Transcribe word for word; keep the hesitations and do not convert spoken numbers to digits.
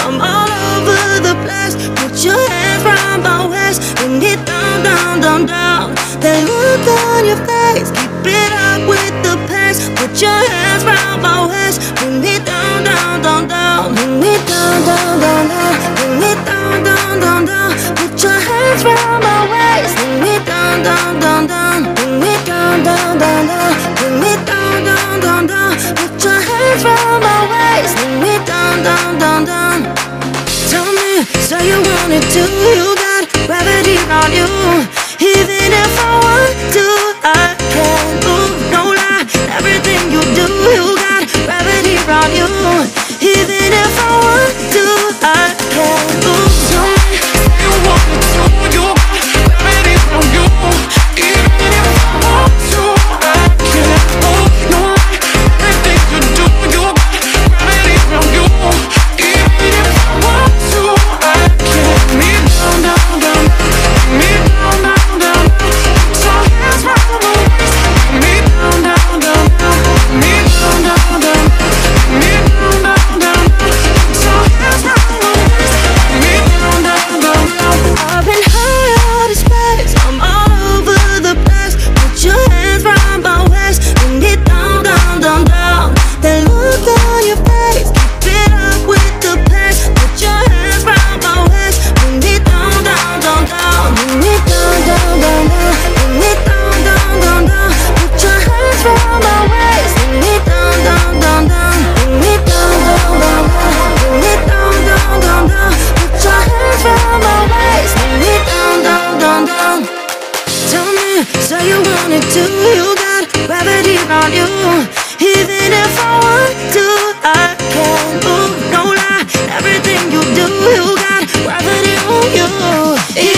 I'm all over the place. Put your hands round my waist. Bring it down, down, down, down. That look on your face, keep it up with the pace. Put your hands round my waist. Bring me down, down, down, down. Bring me down, down, down, down. Bring me down, down, down, down. Put your hands round my waist. Bring me down, down, down, down. Bring me down, down, down, down. Bring me down, down, down, down. Put your hands round my waist. Bring me down, down, down, down. Tell me, so you want it too. You got gravity on you. Even if I want to, I can't move. No lie, everything you do, you got gravity on you. Even if I want to, I can't move. Tell me, so you want it too. You got gravity on you. Even if I want to, I can't move. No lie, everything you do, you got gravity on you. Even if I want to, I can't. Me down, down, down, me down, down. So you want it too, you got gravity on you. Even if I want to, I can't move. No lie, everything you do, you got gravity on you.